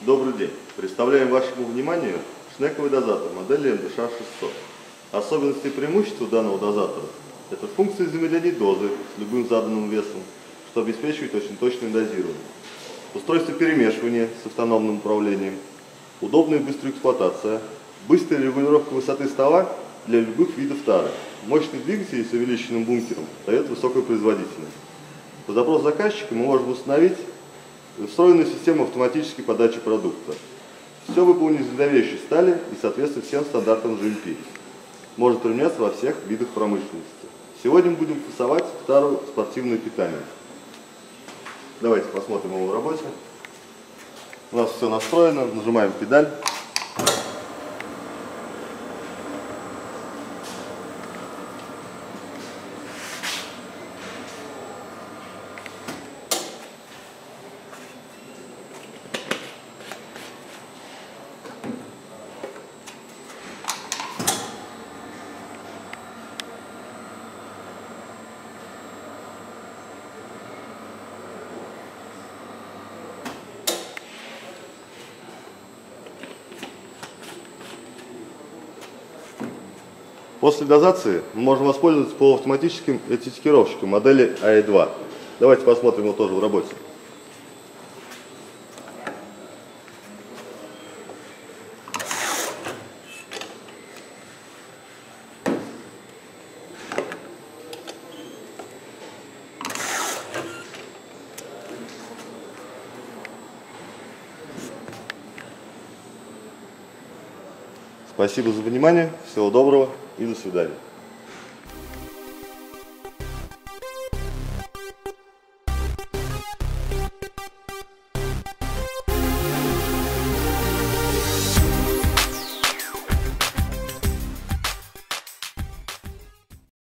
Добрый день. Представляем вашему вниманию шнековый дозатор модели МДШ-600. Особенности и преимущества данного дозатора – это функция замедления дозы с любым заданным весом, что обеспечивает очень точное дозирование. Устройство перемешивания с автономным управлением, удобная и быстрая эксплуатация, быстрая регулировка высоты стола для любых видов тары. Мощный двигатель с увеличенным бункером дает высокую производительность. По запросу заказчика мы можем установить встроенную систему автоматической подачи продукта. Все выполнено из нержавеющей стали и соответствует всем стандартам GMP. Может применяться во всех видах промышленности. Сегодня мы будем фасовать тару спортивное питание. Давайте посмотрим его в работе. У нас все настроено, нажимаем педаль. После дозации мы можем воспользоваться полуавтоматическим этикетировщиком модели AE2. Давайте посмотрим его тоже в работе. Спасибо за внимание, всего доброго и до свидания.